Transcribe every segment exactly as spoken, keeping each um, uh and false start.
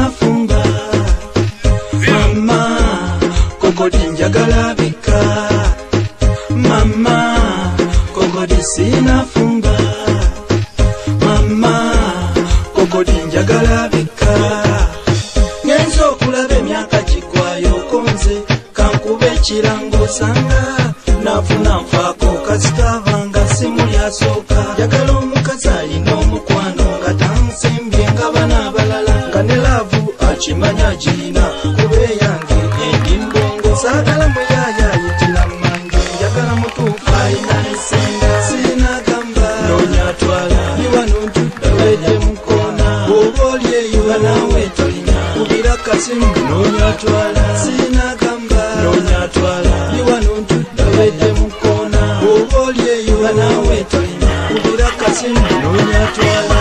sinafumba mama kokodi njagala bika mama kokodi sinafumba mama kokodi njagala bika ngenzo okulaba emyaka gigwayo konze kankube ekirango sanga nafuna nfaako kazitabanga simu lyasooka njagala omukazi alina omukwano nga tansembye nga bana abalala nga ne laavu akimanya girina kuba eyange endi mbongo saagala muyaaya ayitira mmange njagala mutuufu alina nesenga sinagamba noonyatwala ni wano ntudde wedde mukoona bw'oba oli eyo nga naawe tolina kubira kasimu noonyatwala sinagamba noonyatwala ni wano ntudde wedde mukoona bw'oba oli eyo nga naawe tolina kubira kasimu noonyatwala.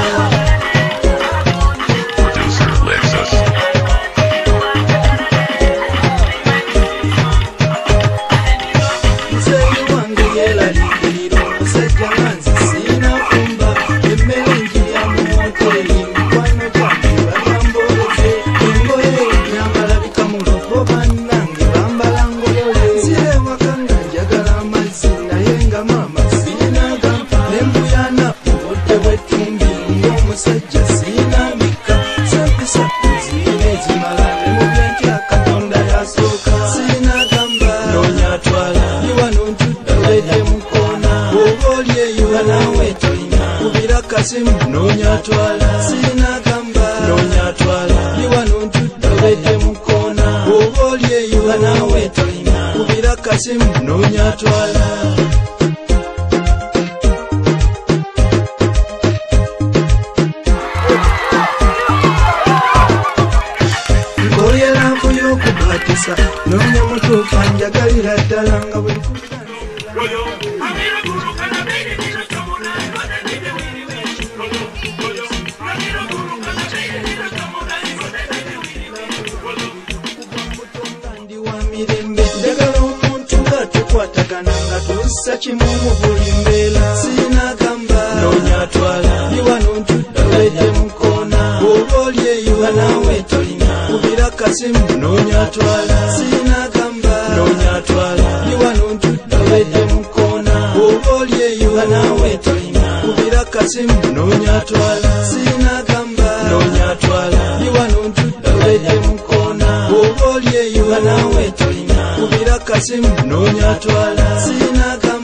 Noonyatwala sinagamba noonyatwala ni wano ntudde wedde mukoona bw'oba oli eyo nga naawe tolina kubira kasimu noonyatwala. Nkolye lanfu y'okukwatisa noonya mutuufu anjagalira ddala nga bwe njagala omuntu nga tukwatagana nga tussa kimu mu buli mbeera sinagamba noonyatwala ni wano ntudde wedde mukoona bw'oba oli eyo nga naawe tolina kubira kasimu noonyatwala sinagamba noonyatwala ni wano ntudde wedde mukoona bw'oba oli eyo nga naawe tolina kubira kasimu noonyatwala sinagamba noonyatwala ni wano ntudde wedde mukoona bw'oba oli eyo nga naawe tolina kubira kasimu noonyatwala sinagamba